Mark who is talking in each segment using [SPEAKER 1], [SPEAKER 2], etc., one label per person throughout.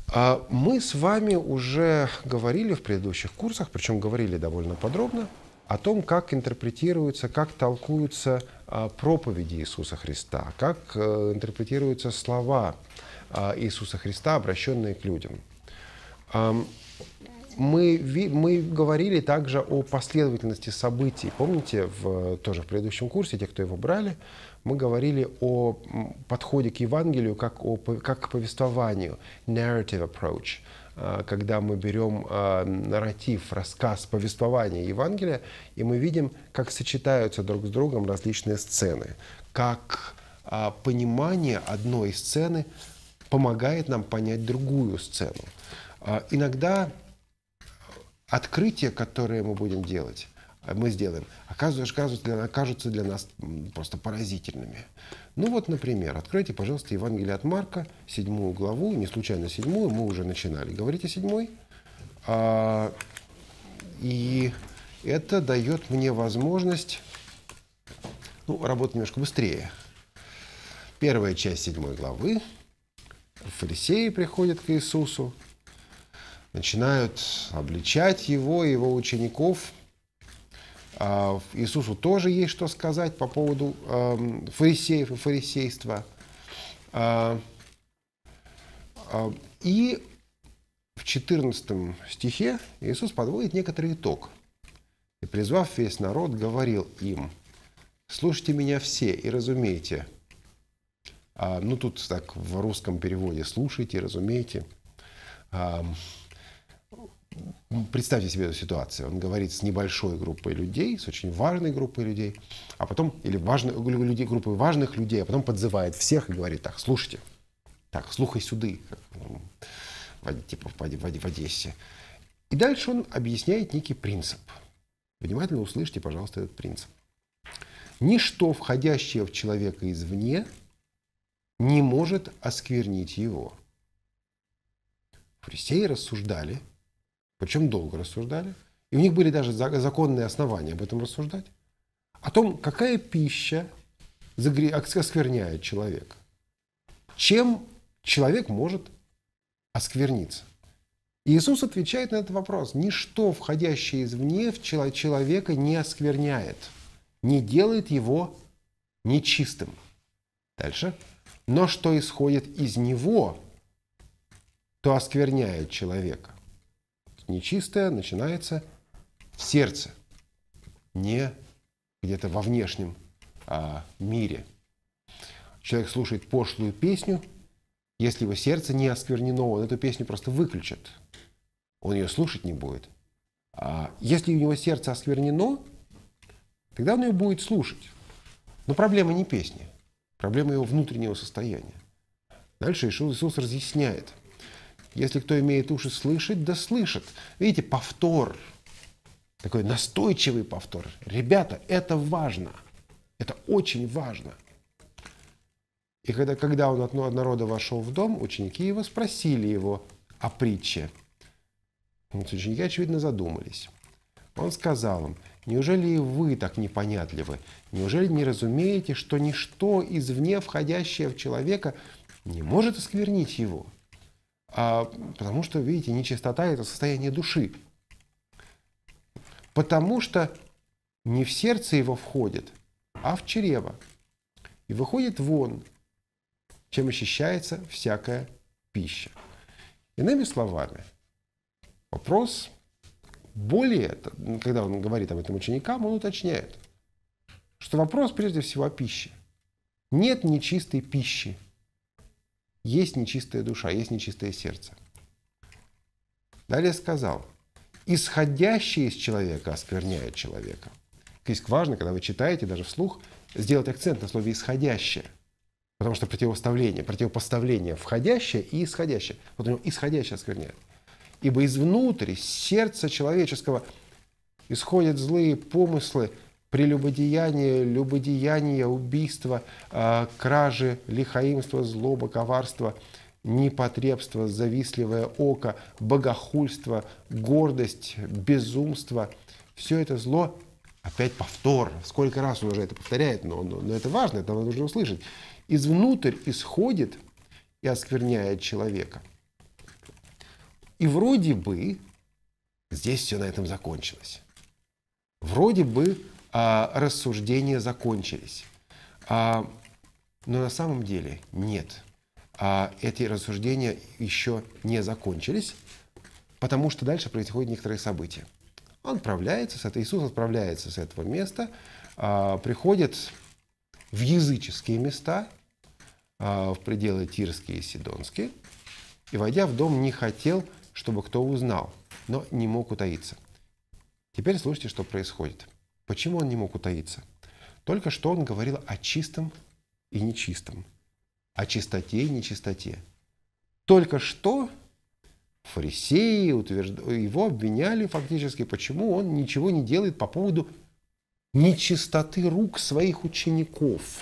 [SPEAKER 1] Мы с вами уже говорили в предыдущих курсах, причем говорили довольно подробно, о том, как интерпретируются, как толкуются проповеди Иисуса Христа, как интерпретируются слова Иисуса Христа, обращенные к людям. Мы говорили также о последовательности событий. Помните, тоже в предыдущем курсе, те, кто его брали, мы говорили о подходе к Евангелию как к повествованию, narrative approach, когда мы берем нарратив, рассказ, повествование Евангелия, и мы видим, как сочетаются друг с другом различные сцены, как понимание одной сцены помогает нам понять другую сцену. Иногда открытия, которые мы будем делать, мы сделаем, окажутся для нас просто поразительными. Ну вот, например, откройте, пожалуйста, Евангелие от Марка, 7 главу, не случайно 7, мы уже начинали. Говорите 7. И это дает мне возможность работать немножко быстрее. Первая часть 7 главы. Фарисеи приходят к Иисусу, начинают обличать его и его учеников. Иисусу тоже есть что сказать по поводу фарисеев и фарисейства. И в 14 стихе Иисус подводит некоторый итог. «И, призвав весь народ, говорил им: слушайте меня все и разумейте». Тут так в русском переводе «слушайте, разумейте». Представьте себе эту ситуацию. Он говорит с небольшой группой людей, с очень важной группой людей, а потом, группой важных людей, а потом подзывает всех и говорит: так, слушайте, так, слухай сюды, типа в Одессе. И дальше он объясняет некий принцип. Внимательно услышьте, пожалуйста, этот принцип. Ничто, входящее в человека извне, не может осквернить его. Фарисеи рассуждали, причем долго рассуждали, и у них были даже законные основания об этом рассуждать, о том, какая пища оскверняет человека, чем человек может оскверниться. И Иисус отвечает на этот вопрос: ничто, входящее извне, в человека не оскверняет, не делает его нечистым. Дальше. Но что исходит из него, то оскверняет человека. Нечистое начинается в сердце, не где-то во внешнем мире. Человек слушает пошлую песню, если его сердце не осквернено, он эту песню просто выключит. Он ее слушать не будет. Если у него сердце осквернено, тогда он ее будет слушать. Но проблема не песни, проблема его внутреннего состояния. Дальше Иисус разъясняет. Если кто имеет уши слышать, да слышит. Видите, повтор. Такой настойчивый повтор. Ребята, это важно. Это очень важно. И когда он от народа вошел в дом, ученики его спросили его о притче. Ученики, очевидно, задумались. Он сказал им: неужели и вы так непонятливы? Неужели не разумеете, что ничто извне входящее в человека не может осквернить его? Потому что, видите, нечистота – это состояние души. Потому что не в сердце его входит, а в чрево. И выходит вон, чем очищается всякая пища. Иными словами, вопрос более, когда он говорит об этом ученикам, он уточняет, что вопрос прежде всего о пище. Нет нечистой пищи. Есть нечистая душа, есть нечистое сердце. Далее сказал: исходящее из человека оскверняет человека. Здесь важно, когда вы читаете, даже вслух, сделать акцент на слове «исходящее». Потому что противопоставление входящее и исходящее. Вот у него исходящее оскверняет. Ибо изнутри, из сердца человеческого исходят злые помыслы, прелюбодеяние, любодеяние, убийство, кражи, лихаимство, злоба, коварство, непотребство, завистливое око, богохульство, гордость, безумство. Все это зло, опять повтор. Сколько раз он уже это повторяет, но это важно, это нужно услышать. Извнутрь исходит и оскверняет человека. И вроде бы здесь все на этом закончилось. Вроде бы рассуждения закончились. Но на самом деле нет. Эти рассуждения еще не закончились, потому что дальше происходят некоторые события. Иисус отправляется с этого места, приходит в языческие места, в пределы Тирские и Сидонские, и, войдя в дом, не хотел, чтобы кто узнал, но не мог утаиться. Теперь слушайте, что происходит. Почему он не мог утаиться? Только что он говорил о чистом и нечистом, о чистоте и нечистоте. Только что фарисеи его обвиняли фактически, почему он ничего не делает по поводу нечистоты рук своих учеников.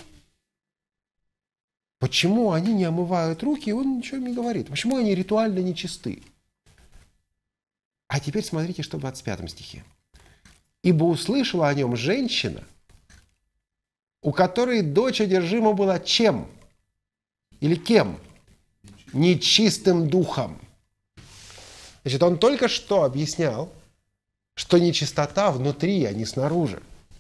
[SPEAKER 1] Почему они не омывают руки, и он ничего не говорит. Почему они ритуально нечисты? А теперь смотрите, что в 25 стихе. «Ибо услышала о нем женщина, у которой дочь одержима была чем? Или кем? Нечистым духом». Значит, он только что объяснял, что нечистота внутри, а не снаружи.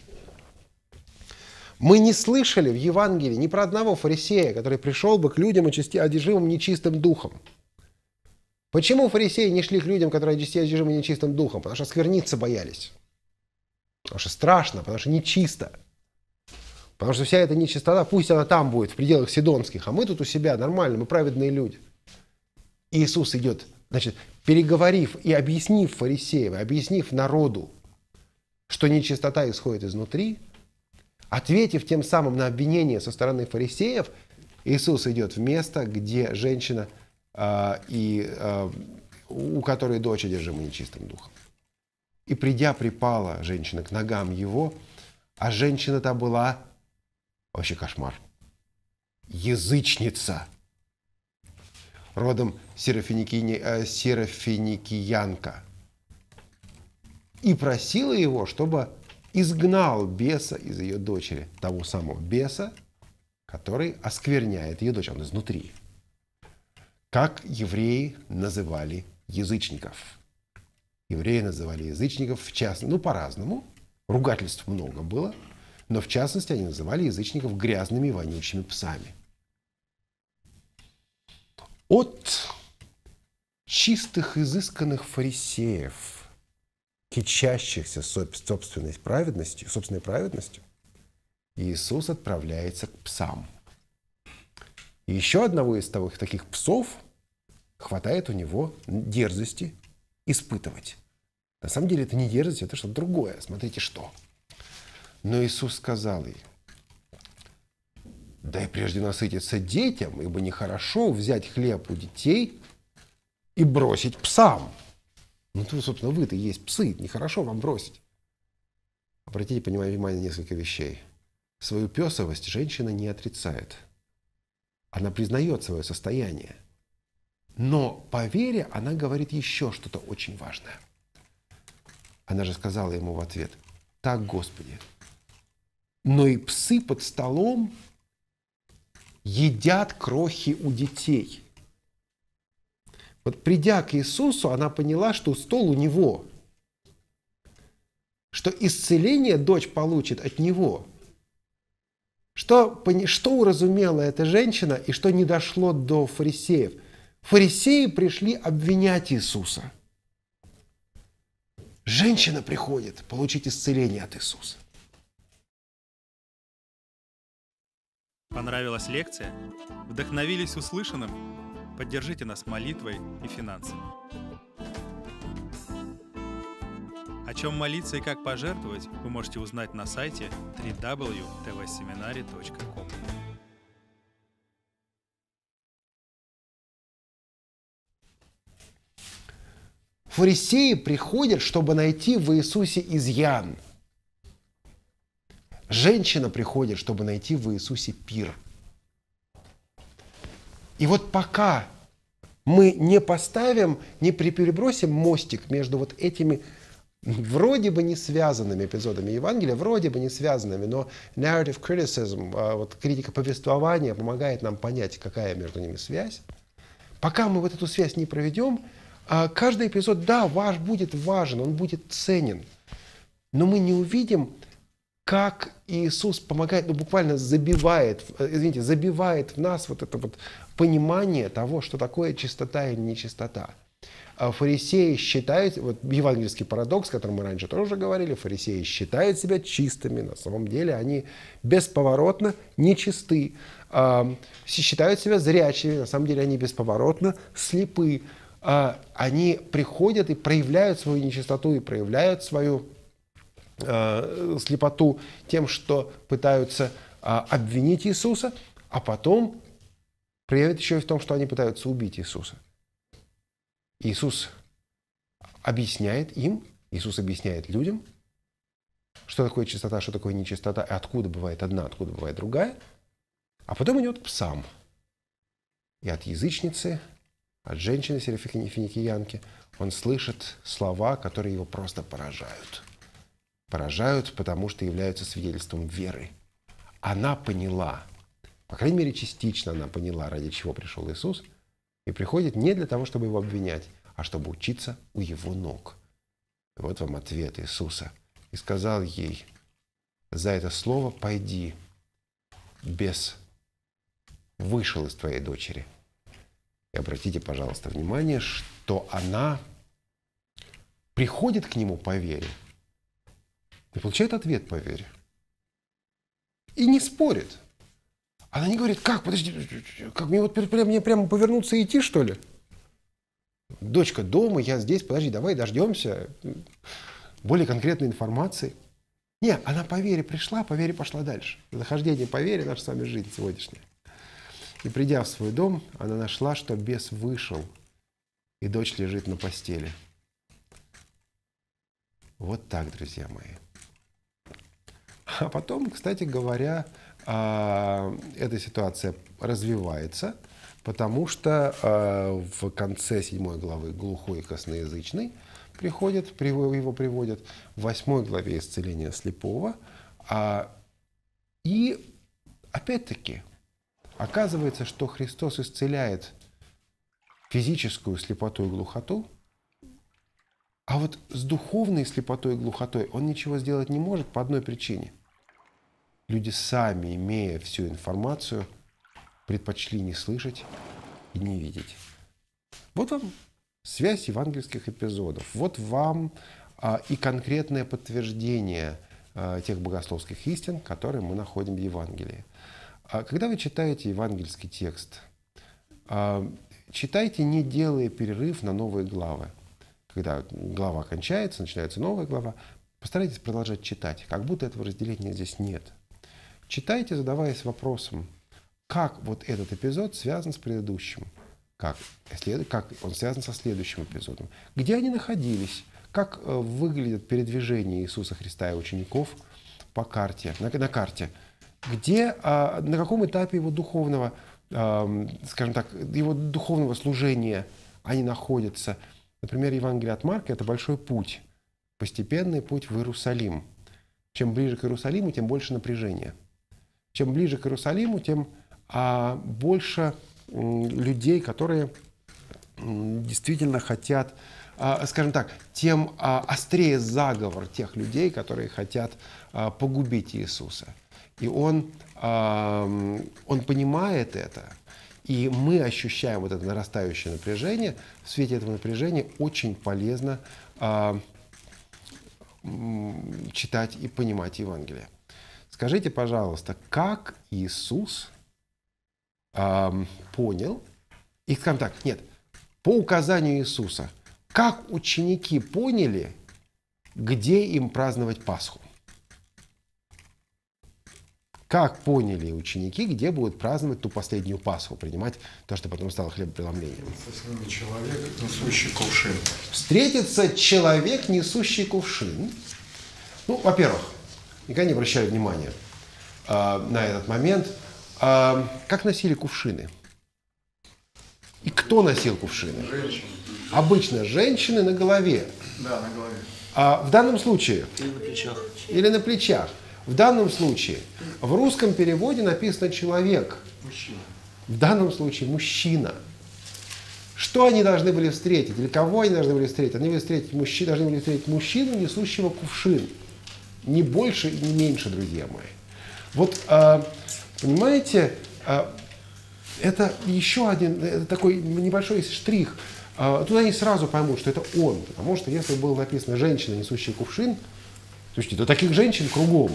[SPEAKER 1] Мы не слышали в Евангелии ни про одного фарисея, который пришел бы к людям, одержимым нечистым духом. Почему фарисеи не шли к людям, которые одержимы нечистым духом? Потому что оскверниться боялись. Потому что страшно, потому что нечисто. Потому что вся эта нечистота, пусть она там будет, в пределах сидонских, а мы тут у себя нормально, мы праведные люди. И Иисус идет, значит, переговорив и объяснив фарисеям, объяснив народу, что нечистота исходит изнутри, ответив тем самым на обвинение со стороны фарисеев, Иисус идет в место, где женщина, у которой дочь одержима нечистым духом. И придя, припала женщина к ногам его, а женщина-то была, вообще кошмар, язычница, родом серафиникиянка, и просила его, чтобы изгнал беса из ее дочери, того самого беса, который оскверняет ее дочь, он изнутри. Как евреи называли язычников? Евреи называли язычников, в частности, по-разному, ругательств много было, но в частности они называли язычников грязными, вонючими псами. От чистых, изысканных фарисеев, кичащихся собственной праведностью, Иисус отправляется к псам. И еще одного из таких псов хватает у него дерзости испытывать. На самом деле это не дерзость, это что-то другое. Смотрите, что. Но Иисус сказал ей: дай прежде насытиться детям, ибо нехорошо взять хлеб у детей и бросить псам. Собственно, вы-то есть псы, нехорошо вам бросить. Обратите внимание на несколько вещей. Свою песовость женщина не отрицает. Она признает свое состояние. Но по вере она говорит еще что-то очень важное. Она же сказала ему в ответ: так, Господи, но и псы под столом едят крохи у детей. Вот придя к Иисусу, она поняла, что стол у него, что исцеление дочь получит от него. Что уразумела эта женщина и что не дошло до фарисеев? Фарисеи пришли обвинять Иисуса. Женщина приходит получить исцеление от Иисуса.
[SPEAKER 2] Понравилась лекция? Вдохновились услышанным? Поддержите нас молитвой и финансами. О чем молиться и как пожертвовать, вы можете узнать на сайте www.tvseminary.com.
[SPEAKER 1] Фарисеи приходят, чтобы найти в Иисусе изъян. Женщина приходит, чтобы найти в Иисусе пир. И вот пока мы не поставим, не перебросим мостик между вот этими вроде бы не связанными эпизодами Евангелия, вроде бы не связанными, но narrative criticism, вот критика повествования помогает нам понять, какая между ними связь. Пока мы вот эту связь не проведем, каждый эпизод, да, будет важен, он будет ценен. Но мы не увидим, как Иисус помогает, буквально забивает в нас вот это вот понимание того, что такое чистота или нечистота. Фарисеи считают, вот евангельский парадокс, о котором мы раньше тоже уже говорили, фарисеи считают себя чистыми, на самом деле они бесповоротно нечисты. Считают себя зрячими, на самом деле они бесповоротно слепы. Они приходят и проявляют свою нечистоту, и проявляют свою слепоту тем, что пытаются обвинить Иисуса, а потом проявят еще и в том, что они пытаются убить Иисуса. Иисус объясняет им, Иисус объясняет людям, что такое чистота, что такое нечистота, и откуда бывает одна, откуда бывает другая. А потом идет к псам. И от язычницы, от женщины сирифеникиянки он слышит слова, которые его просто поражают. Поражают, потому что являются свидетельством веры. Она поняла, по крайней мере частично она поняла, ради чего пришел Иисус, и приходит не для того, чтобы его обвинять, а чтобы учиться у его ног. И вот вам ответ Иисуса. И сказал ей: за это слово пойди, бес вышел из твоей дочери. И обратите, пожалуйста, внимание, что она приходит к нему по вере и получает ответ по вере. И не спорит. Она не говорит: как, подожди, как мне прямо повернуться и идти, что ли? Дочка дома, я здесь, подожди, давай дождемся более конкретной информации. Нет, она по вере пришла, по вере пошла дальше. Нахождение по вере — наша с вами жизнь сегодняшняя. И придя в свой дом, она нашла, что бес вышел, и дочь лежит на постели. Вот так, друзья мои. А потом, кстати говоря, эта ситуация развивается, потому что в конце 7 главы глухой и косноязычный его приводят, в 8 главе исцеление слепого. И опять-таки оказывается, что Христос исцеляет физическую слепоту и глухоту, а вот с духовной слепотой и глухотой он ничего сделать не может по одной причине. Люди сами, имея всю информацию, предпочли не слышать и не видеть. Вот вам связь евангельских эпизодов. Вот вам и конкретное подтверждение тех богословских истин, которые мы находим в Евангелии. Когда вы читаете евангельский текст, читайте, не делая перерыв на новые главы. Когда глава кончается, начинается новая глава, постарайтесь продолжать читать, как будто этого разделения здесь нет. Читайте, задаваясь вопросом, как вот этот эпизод связан с предыдущим, как он связан со следующим эпизодом, где они находились, как выглядит передвижение Иисуса Христа и учеников по карте, на карте, где, на каком этапе его духовного, скажем так, его духовного служения они находятся. Например, Евангелие от Марка — это большой путь, постепенный путь в Иерусалим. Чем ближе к Иерусалиму, тем больше напряжения. Чем ближе к Иерусалиму, тем больше людей, которые действительно хотят, скажем так, тем острее заговор тех людей, которые хотят погубить Иисуса. И он понимает это, и мы ощущаем вот это нарастающее напряжение. В свете этого напряжения очень полезно читать и понимать Евангелие. Скажите, пожалуйста, как Иисус понял, и, скажем так, нет, по указанию Иисуса, как ученики поняли, где им праздновать Пасху? Как поняли ученики, где будут праздновать ту последнюю Пасху, принимать то, что потом стало хлебопреломлением?
[SPEAKER 3] Человек, несущий кувшин.
[SPEAKER 1] Встретится человек, несущий кувшин. Ну, во-первых, никогда не обращаю внимания на этот момент. Как носили кувшины? И кто носил кувшины?
[SPEAKER 3] Женщина.
[SPEAKER 1] Обычно женщины на голове.
[SPEAKER 3] Да, на голове.
[SPEAKER 1] В данном случае...
[SPEAKER 4] Или на плечах.
[SPEAKER 1] Или на плечах. В данном случае в русском переводе написано «человек».
[SPEAKER 3] Мужчина.
[SPEAKER 1] В данном случае мужчина. Что они должны были встретить? Или кого они должны были встретить? Они должны были встретить мужчину, несущего кувшин. Не больше и не меньше, друзья мои. Вот, понимаете, это еще один такой небольшой штрих. Тут они сразу поймут, что это он. Потому что если было написано «женщина, несущая кувшин», слушайте, то таких женщин кругом.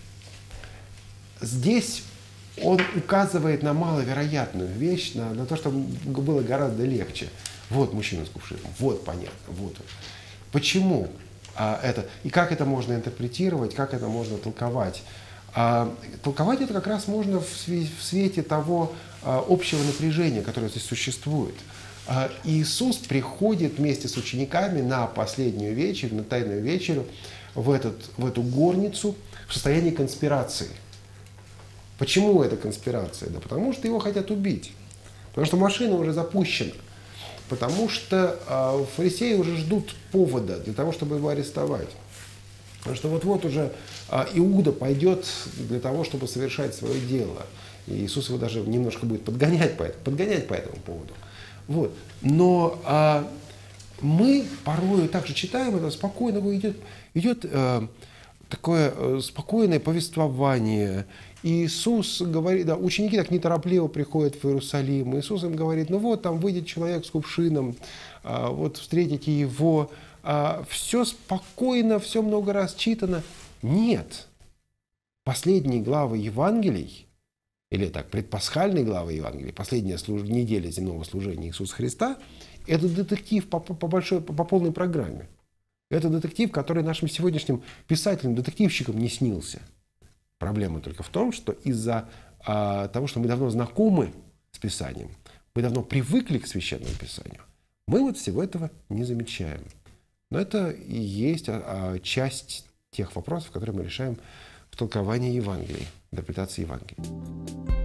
[SPEAKER 1] Здесь он указывает на маловероятную вещь, на то, что было гораздо легче. Вот мужчина с кувшином, вот понятно, вот он. Почему это? И как это можно интерпретировать, как это можно толковать? Толковать это как раз можно в свете того общего напряжения, которое здесь существует. Иисус приходит вместе с учениками на последнюю вечерю, на тайную вечерю, в эту горницу в состоянии конспирации. Почему это конспирация? Да потому что его хотят убить. Потому что машина уже запущена. Потому что фарисеи уже ждут повода для того, чтобы его арестовать. Потому что вот-вот уже Иуда пойдет для того, чтобы совершать свое дело. И Иисус его даже немножко будет подгонять по этому поводу. Вот. Но мы порой также читаем это, спокойно идет такое спокойное повествование. Иисус говорит, да, ученики так неторопливо приходят в Иерусалим. Иисус им говорит, ну вот там выйдет человек с кувшином, вот встретите его. Все спокойно, все много раз читано. Нет. Последние главы Евангелий, или так, предпасхальные главы Евангелия, последняя неделя земного служения Иисуса Христа, это детектив по полной программе. Это детектив, который нашим сегодняшним писателям, детективщикам не снился. Проблема только в том, что из-за того, что мы давно знакомы с Писанием, мы давно привыкли к Священному Писанию, мы вот всего этого не замечаем. Но это и есть часть тех вопросов, которые мы решаем в толковании Евангелия, интерпретации Евангелия.